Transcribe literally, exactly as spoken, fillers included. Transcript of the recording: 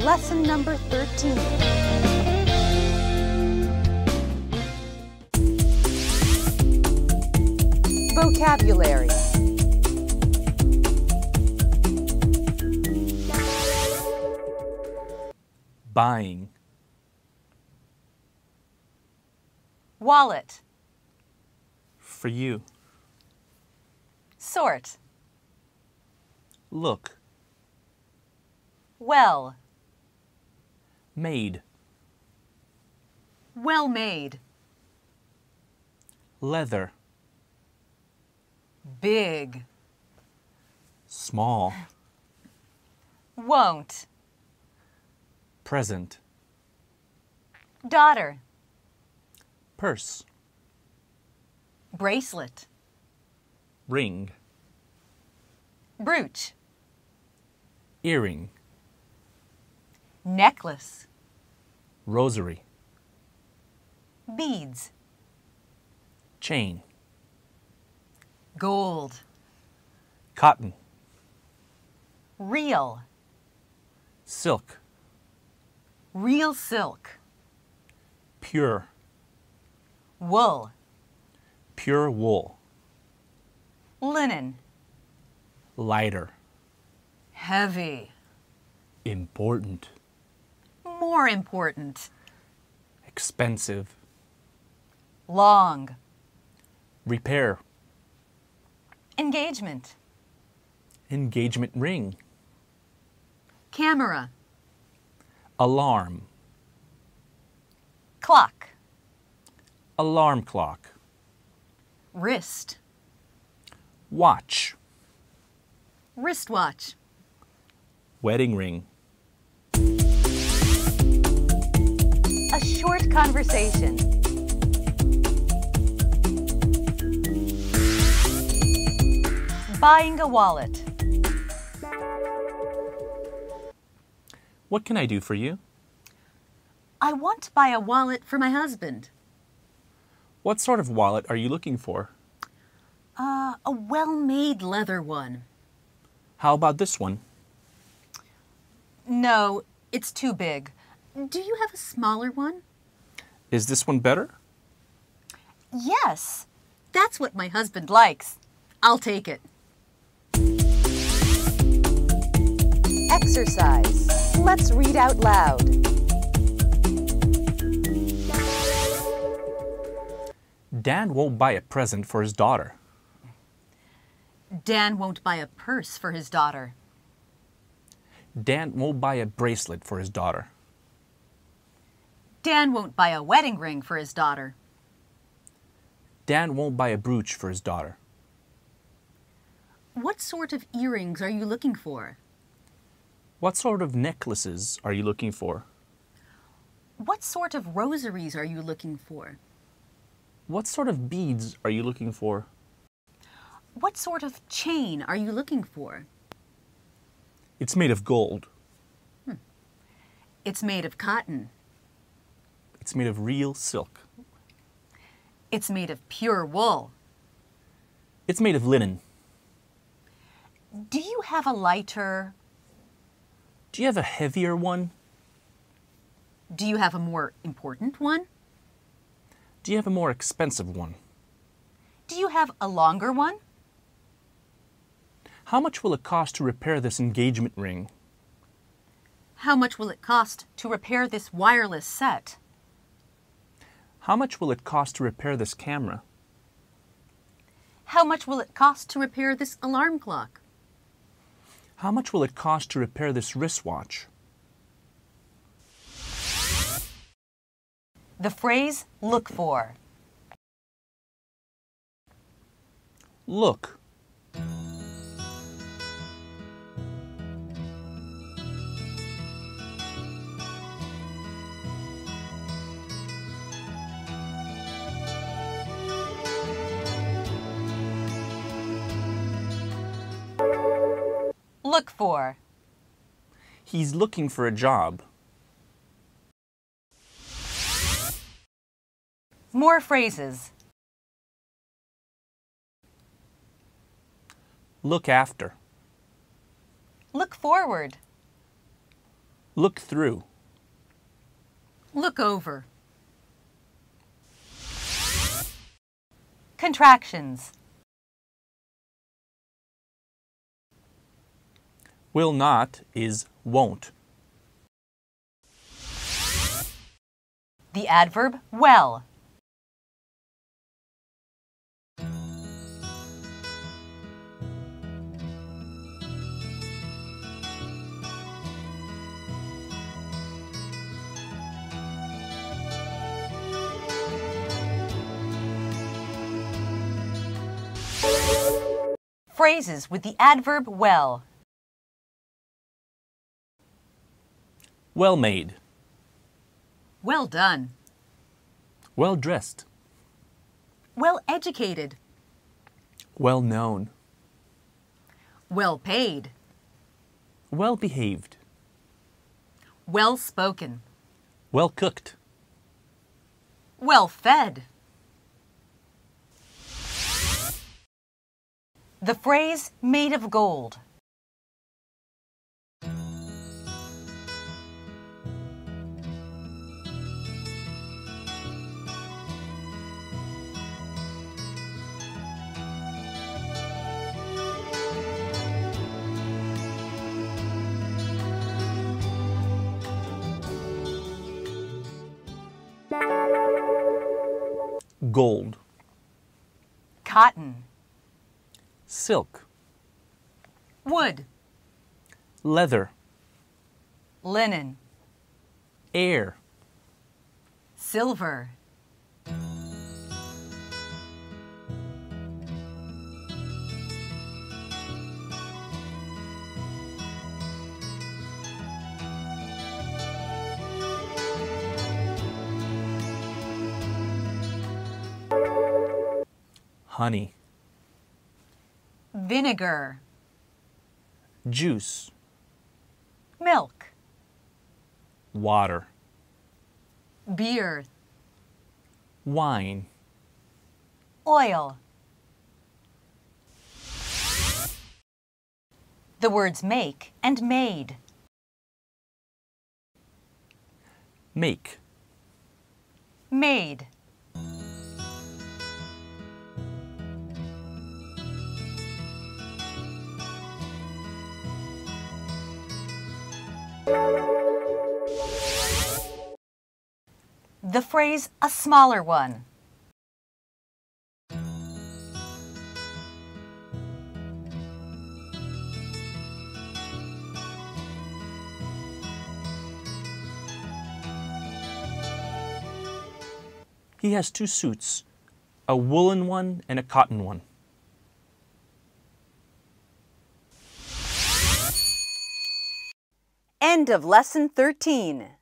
Lesson number thirteen. Vocabulary. Buying. Wallet. For you. Sort. Look. Well. Made. Well made. Leather. Big. Small. Won't. Present. Daughter. Purse. Bracelet. Ring. Brooch. Earring. Necklace. Rosary. Beads. Chain. Gold. Cotton. Real. Silk. Real silk. Pure. Wool. Pure wool. Linen. Lighter. Heavy. Important. More important. Expensive. Long. Repair. Engagement. Engagement ring. Camera. Alarm. Clock. Alarm clock. Wrist. Watch. Wristwatch. Wedding ring. A short conversation. Buying a wallet. What can I do for you? I want to buy a wallet for my husband. What sort of wallet are you looking for? Uh, a well-made leather one. How about this one? No, it's too big. Do you have a smaller one? Is this one better? Yes. That's what my husband likes. I'll take it. Exercise. Let's read out loud. Dan won't buy a present for his daughter. Dan won't buy a purse for his daughter. Dan won't buy a bracelet for his daughter. Dan won't buy a wedding ring for his daughter. Dan won't buy a brooch for his daughter. What sort of earrings are you looking for? What sort of necklaces are you looking for? What sort of rosaries are you looking for? What sort of beads are you looking for? What sort of chain are you looking for? It's made of gold. Hmm. It's made of cotton. It's made of real silk. It's made of pure wool. It's made of linen. Do you have a lighter? Do you have a heavier one? Do you have a more important one? Do you have a more expensive one? Do you have a longer one? How much will it cost to repair this engagement ring? How much will it cost to repair this wireless set? How much will it cost to repair this camera? How much will it cost to repair this alarm clock? How much will it cost to repair this wristwatch? The phrase look for. Look. Look for. He's looking for a job. More phrases. Look after. Look forward. Look through. Look over. Contractions. Will not is won't. The adverb well. Phrases with the adverb well. Well made. Well done. Well dressed. Well educated. Well known. Well paid. Well behaved. Well spoken. Well cooked. Well fed. The phrase made of gold. Gold. Cotton. Silk. Wood. Leather. Linen. Air. Silver. Honey. Vinegar. Juice. Milk. Water. Beer. Wine. Oil. The words make and made. Make. Made. The phrase a smaller one. He has two suits, a woolen one and a cotton one. End of lesson thirteen.